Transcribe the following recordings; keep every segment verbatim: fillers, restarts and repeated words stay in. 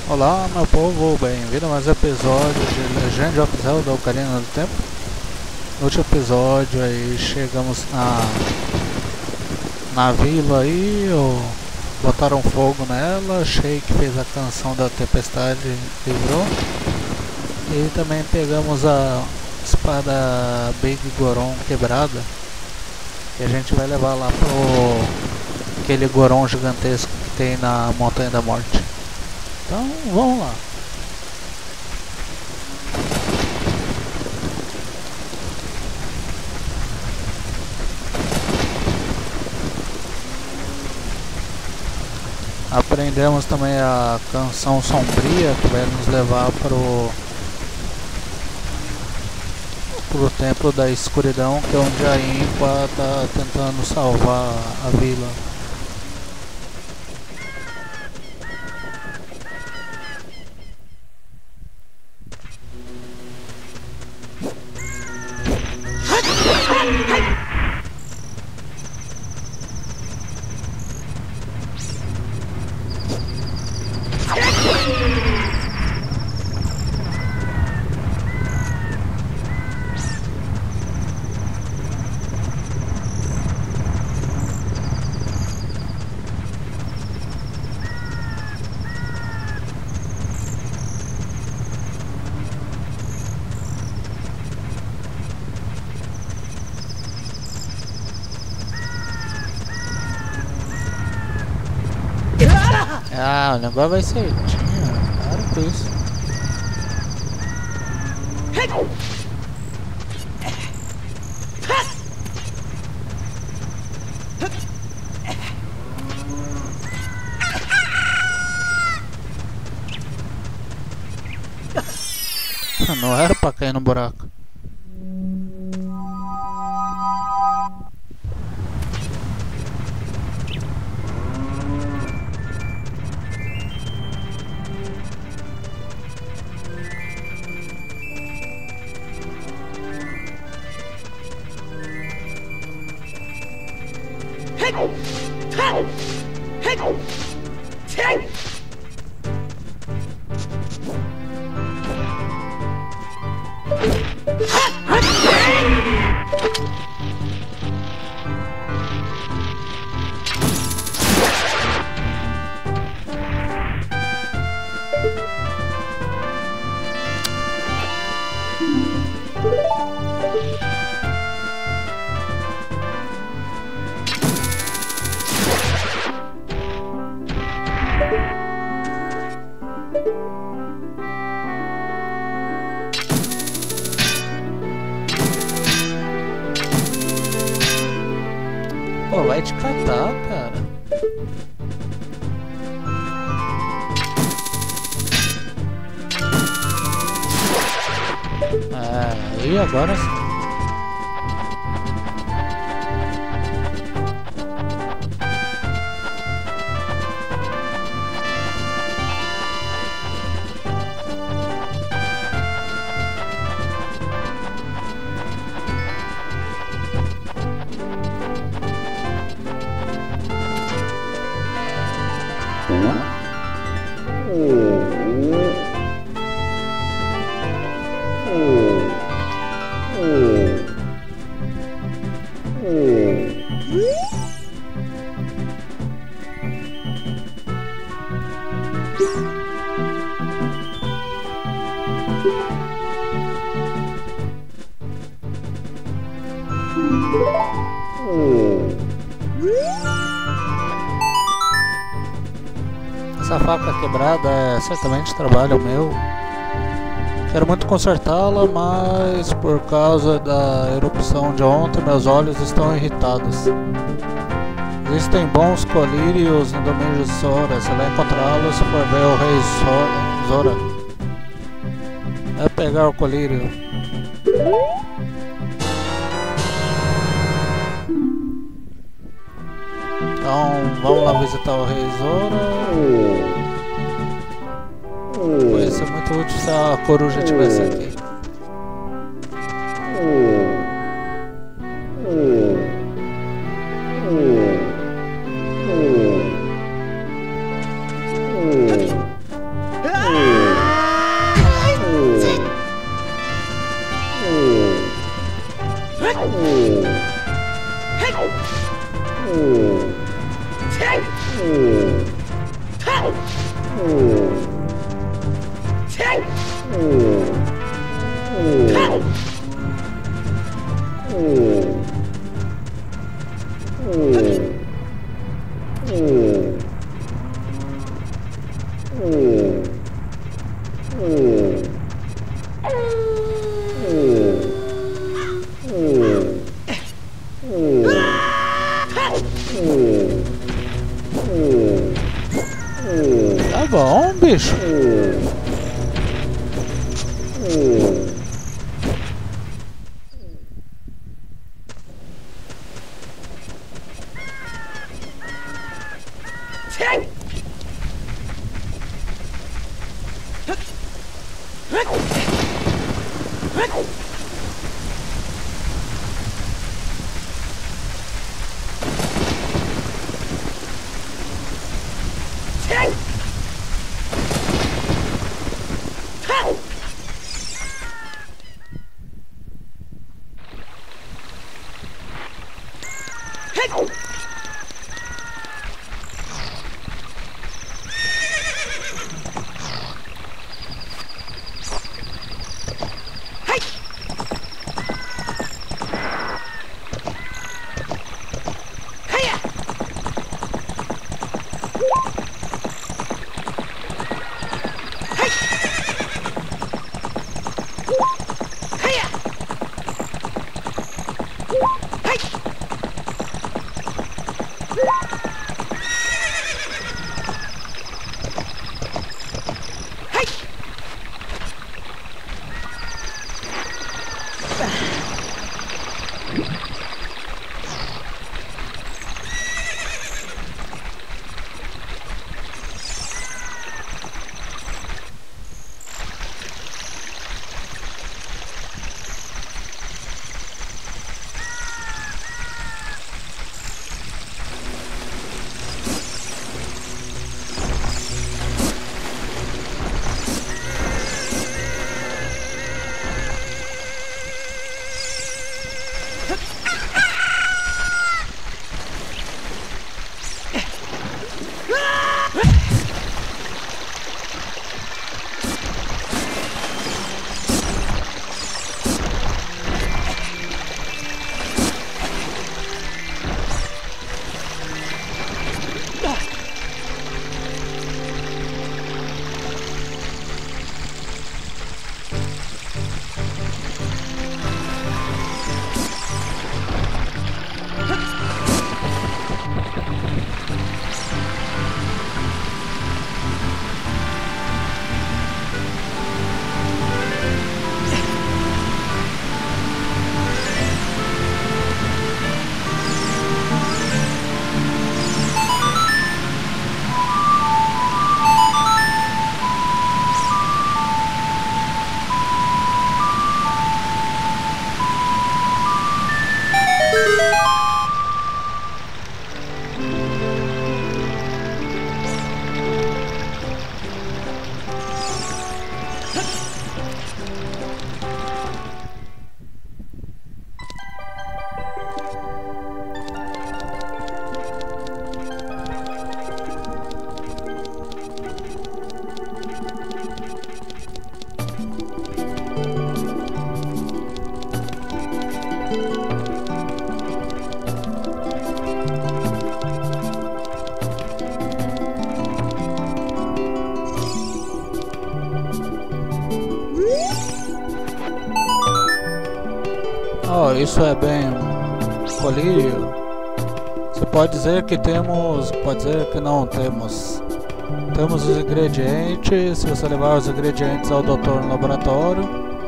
Olá, meu povo, bem-vindo a mais um episódio de Legend of Zelda Ocarina do Tempo. No último episódio aí chegamos na na vila aí, ó, botaram fogo nela, Sheik fez a canção da tempestade e livrou. E também pegamos a espada Big Goron quebrada, que a gente vai levar lá pro aquele Goron gigantesco que tem na Montanha da Morte. Então, vamos lá. Aprendemos também a canção sombria, que vai nos levar pro pro templo da escuridão, que é onde a Impa está tentando salvar a vila. Ah, o negócio vai ser... Para com isso. Não era pra cair no buraco. Pô, vai te catar, cara. É, e agora sim. Essa faca quebrada é certamente trabalho meu. Quero muito consertá-la, mas por causa da erupção de ontem, meus olhos estão irritados. Existem bons colírios no domínio de Sora. Você vai encontrá-los se for ver o rei Zora. É pegar o colírio. Então vamos lá visitar o rei Zora. Ia ser muito útil se a coruja estivesse aqui. Tá bom, bicho. Oh, isso é bem colírio. Você pode dizer que temos, pode dizer que não temos. Temos os ingredientes. Se você levar os ingredientes ao doutor no laboratório,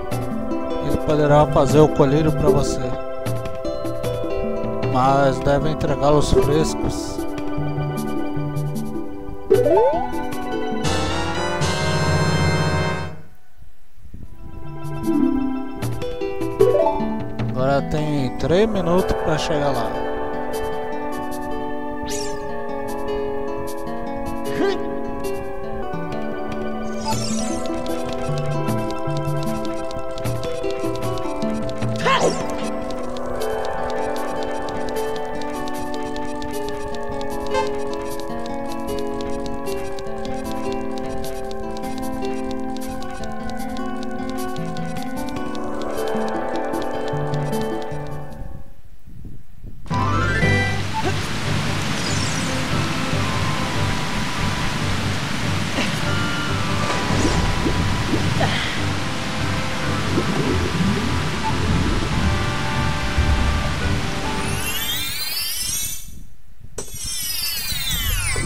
ele poderá fazer o colírio para você. Mas deve entregá-los frescos. Agora tem três minutos para chegar lá.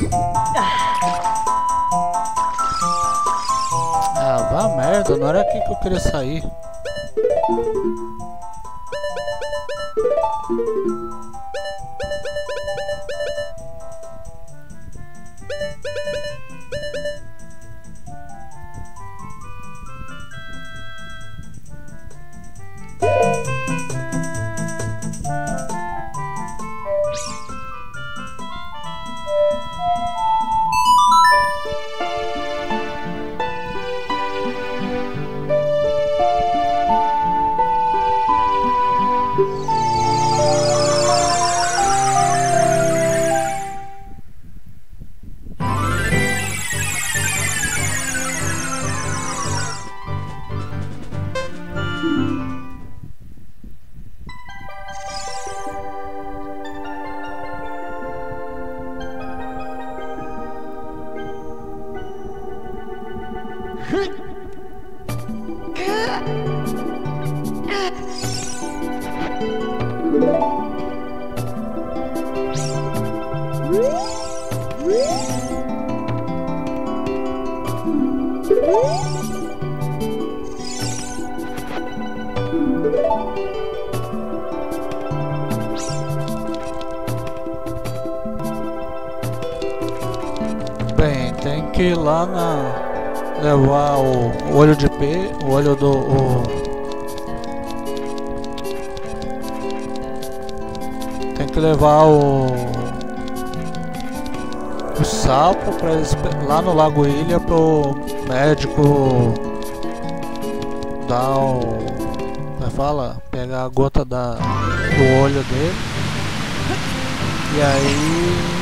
Ah, vá merda, não era aqui que eu queria sair. Bem, tem que ir lá na... levar o olho de peixe, o olho do... O... Tem que levar o... o sapo pra eles, lá no Lago Ilha pro médico dar o... como fala? Pegar a gota da, do olho dele. E aí...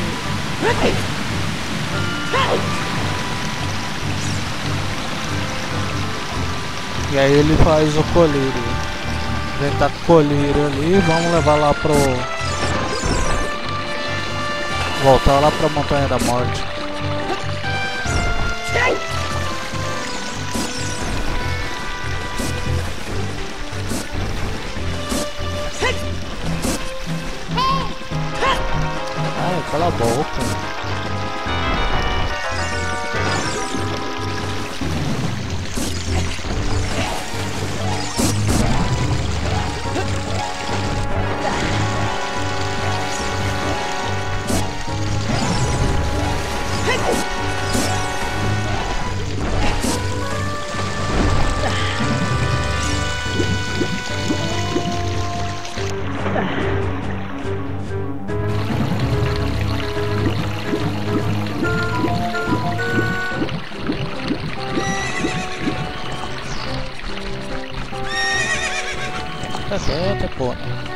E aí ele faz o colírio. Ele tá com o colírio ali, vamos levar lá pro... voltar lá pra Montanha da Morte. Ai, cala a boca. Tá certo, pô.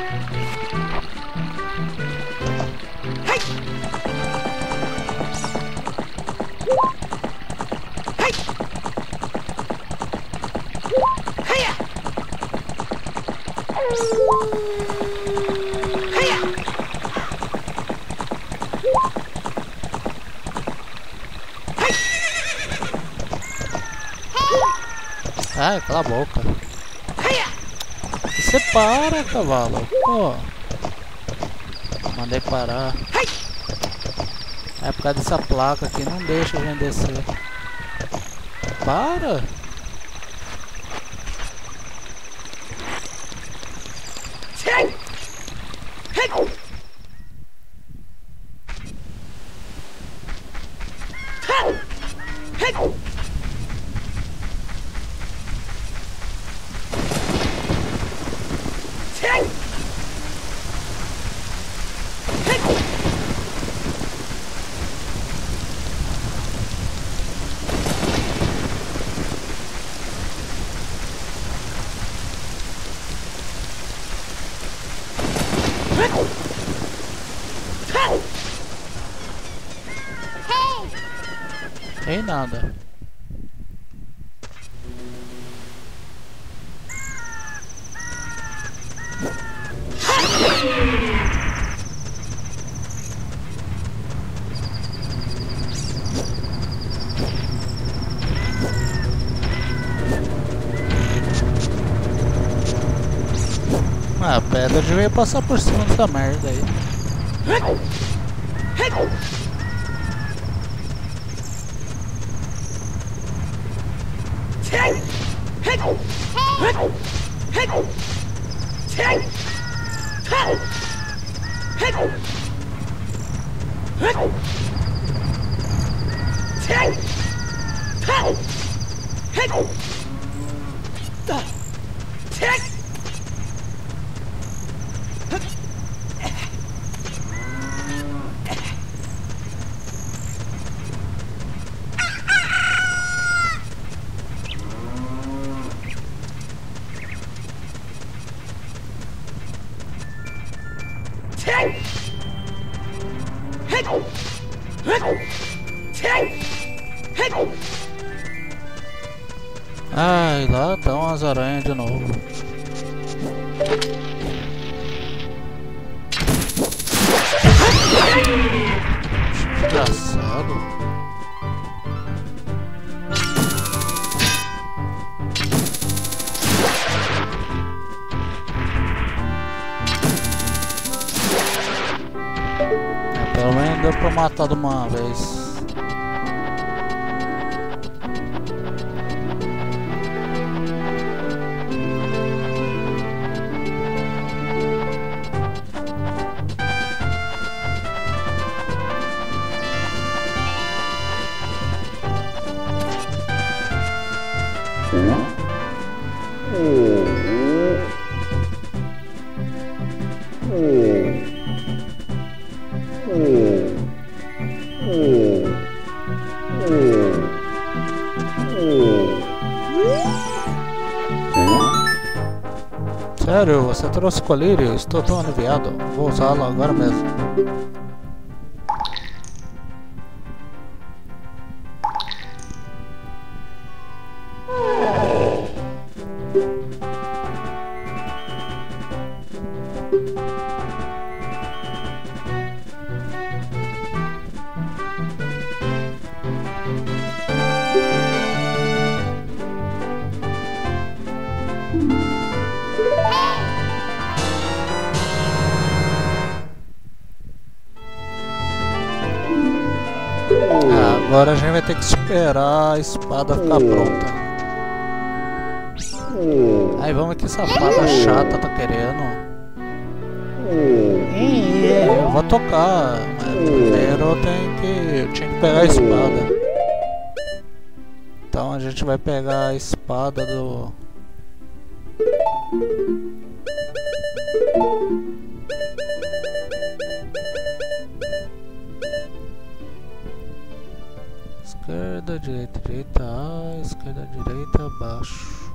Ai, cala a boca. Você para, cavalo. Pô. Mandei parar. É por causa dessa placa aqui, não deixa a gente descer. Para. Tem nada. Ah, a pedra devia passar por cima dessa merda aí. Ai, lá estão umas aranhas de novo. Engraçado. É, pelo menos deu pra matar de uma vez. Sério, você trouxe colírio? Estou tão aliviado. Vou usá-lo agora mesmo. Agora a gente vai ter que esperar a espada ficar pronta. Aí vamos aqui, safada chata tá querendo. Eu vou tocar, mas primeiro eu tenho que. Eu tinha que pegar a espada. Então a gente vai pegar a espada do. Esquerda, direita, direita, A, esquerda, direita, baixo.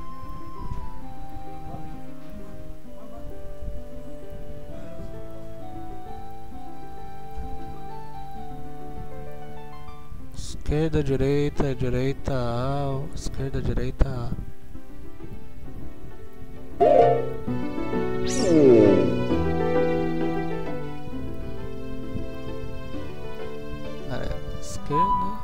Esquerda, direita, direita, A, esquerda, direita, A. Esquerda.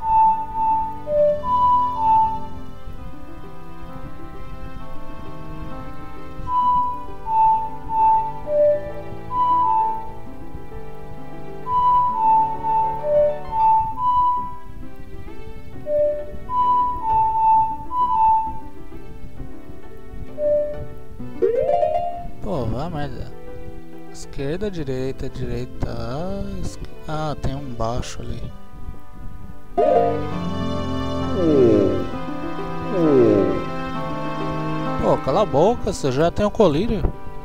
Pô, vai merda. Esquerda, direita, direita. Ah, esqu... ah, tem um baixo ali. Pô, cala a boca, você já tem o colírio.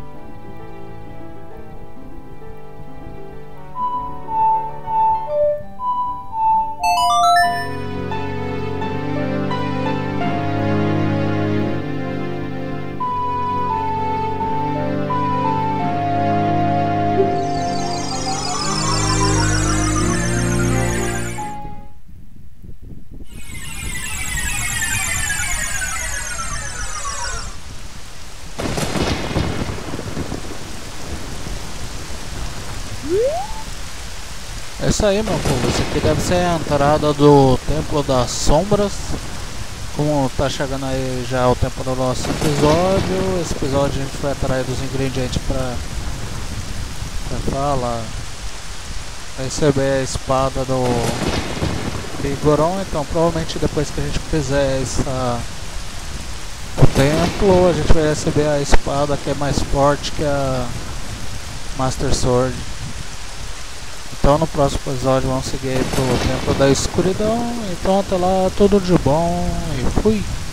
É isso aí, meu povo. Esse aqui deve ser a entrada do Templo das Sombras. Como tá chegando aí já o tempo do nosso episódio, esse episódio a gente foi atrás dos ingredientes pra, pra falar, receber a espada do Goron. Então provavelmente depois que a gente fizer essa O templo, a gente vai receber a espada que é mais forte que a Master Sword. Então no próximo episódio vamos seguir aí pro Templo da Escuridão. Então até lá, tudo de bom e fui!